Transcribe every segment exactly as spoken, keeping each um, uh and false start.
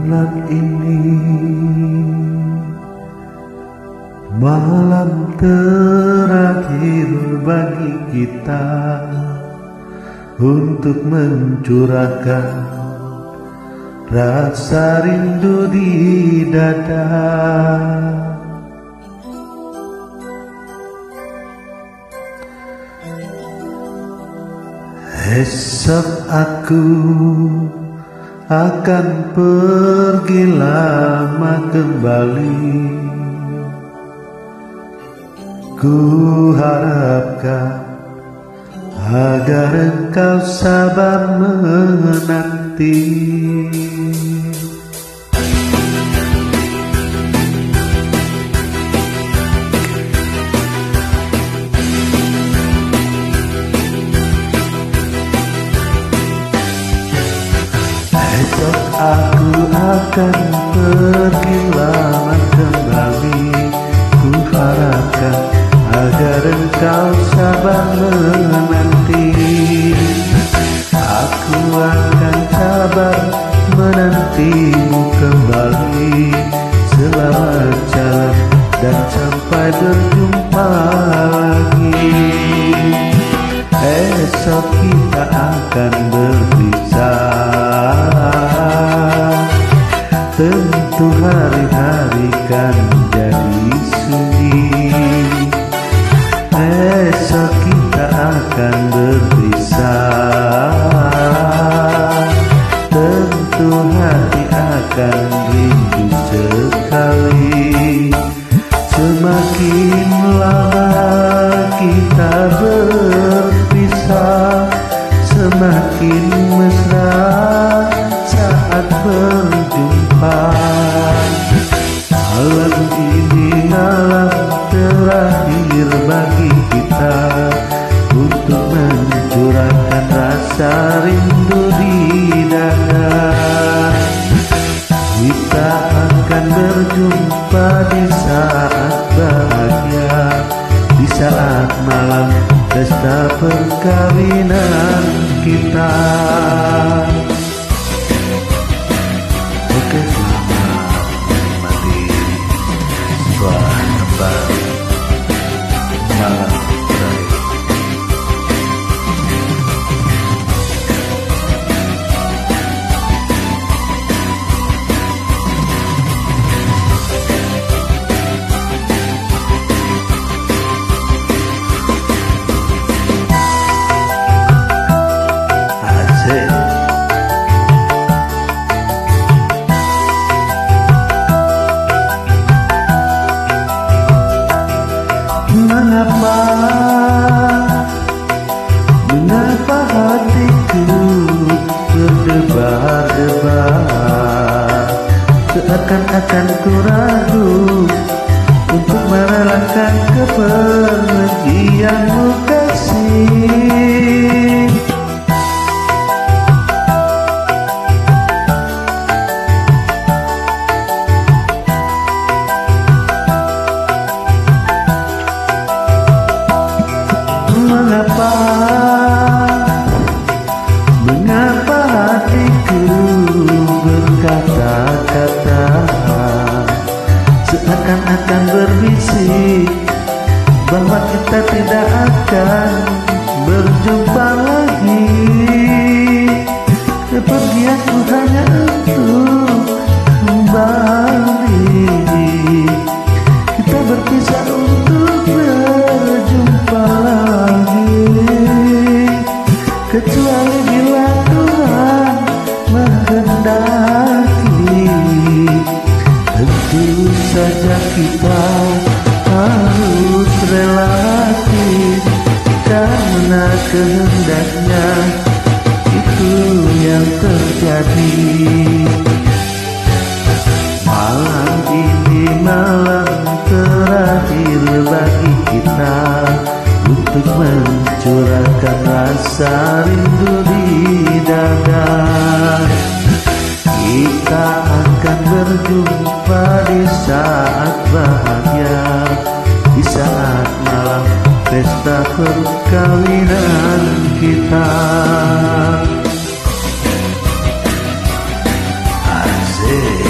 Malam ini malam terakhir bagi kita untuk mencurahkan rasa rindu di dada. Esok aku akan pergi lama kembali. Ku harapkan agar engkau sabar menanti. Esok aku akan pergi lama kembali. Ku harapkan agar engkau sabar menanti. Aku akan sabar menantimu kembali. Selamat jalan dan sampai berjumpa lagi. Esok kita akan berpisah. Tentu hari-hari kan jadi sunyi. Esok kita akan berpisah. Tentu hati akan rindu sekali. Semakin lama kita berpisah, semakin mesra saat berjumpa. Malam ini malam terakhir bagi kita untuk mencurahkan rasa rindu di dada. Kita akan berjumpa di saat bahagia, di saat malam pesta perkawinan kita. Oke, selamat menikmati sebuah kembali malam terakhir. Asik. Mengapa, mengapa hatiku berdebar-debar, seakan-akan ku ragu untuk merelakan kepergianmu kasih. Mengapa, mengapa hatiku berkata-kata, seakan-akan berbisik bahwa kita tidak akan berjumpa lagi. Kepergianku hanya untuk kembali. Kita berpisah untuk berjumpa lagi, kecuali bila Tuhan menghendaki. Tentu saja kita harus relatif, karena kehendaknya itu yang terjadi. Malam ini malam terakhir bagi kita untuk mencurahkan rasa rindu di dada. Kita akan berjumpa di saat bahagia, di saat malam pesta perkawinan kita. Asik.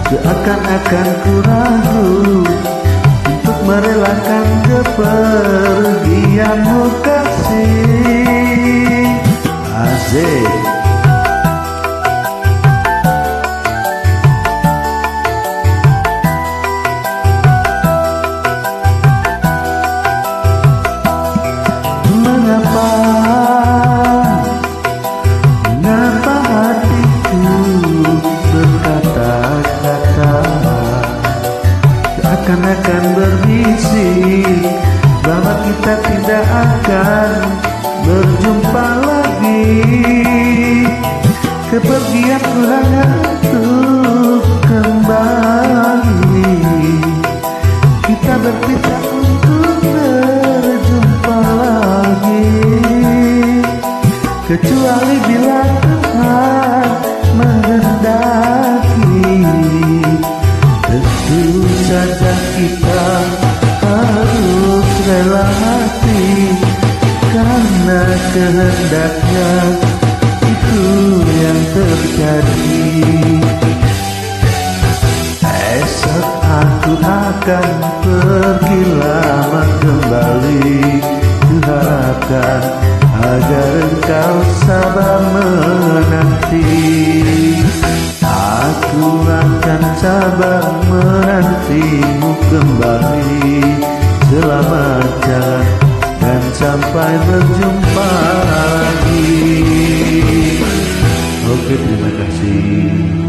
Seakan-akan ku ragu untuk merelakan kepergianmu kasih. Asik. Mengapa, mengapa hatiku berkata-kata seakan-akan berbisik bahwa kita tidak akan berjumpa lagi. Kepergianku hanya untuk kembali, kita berpisah untuk berjumpa lagi. Kecuali bila Tuhan menghendaki, tentu saja kita harus rela mati, karena kehendaknya itu yang terjadi. Esok aku akan pergi lama kembali, kuharapkan agar engkau sabar menanti. Aku akan sabar menantimu kembali, selamat jalan dan sampai berjumpa lagi. Oke, terima kasih.